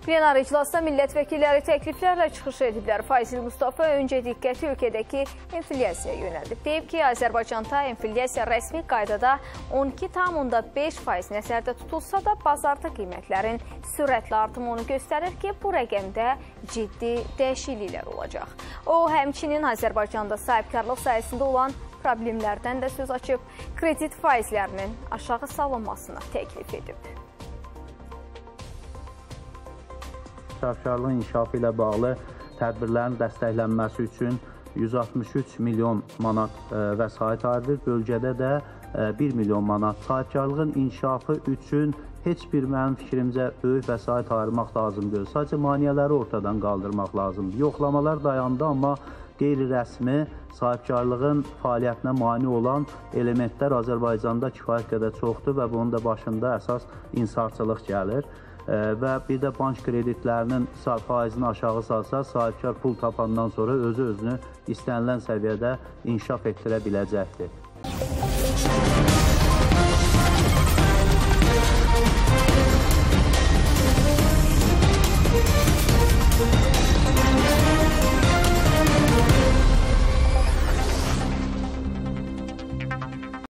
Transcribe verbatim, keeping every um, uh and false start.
Plenar iclasda millət vəkilləri təkliflərlə çıxış ediblər. Fazil Mustafa öncə diqqəti ölkədəki inflyasiyaya yönəldib. Deyib ki, Azərbaycanda inflyasiya rəsmi qaydada on iki tam beş faiz nəzərdə tutulsa da, bazarda qiymətlərin sürətli artımı onu göstərir ki, bu rəqəmdə ciddi dəyişikliklər olacaq. O, həmçinin Azərbaycanda sahibkarlıq sayəsində olan problemlərdən də söz açıb, kredit faizlərinin aşağı salınmasını təklif edib. Sahibkarlığın inkişafı ilə bağlı tədbirlərin dəstəklənməsi üçün yüz altmış üç milyon manat vəsait ayrılır. Bölgədə də bir milyon manat. Sahibkarlığın inkişafı üçün heç bir mənim fikrimcə böyük vəsait ayırmaq lazım deyil. Sadəcə maneələri ortadan qaldırmaq lazımdır. Yoxlamalar dayandı, amma qeyri-rəsmi sahibkarlığın fəaliyyətinə mane olan elementlər Azərbaycanda kifayət qədər çoxdur və bunun da başında əsas insarçılıq gəlir. Və bir də bank kreditlərinin faizini aşağı salsa, sahibkar pul tapandan sonra özü-özünü istənilən səviyyədə inkişaf etdirə biləcəkdir.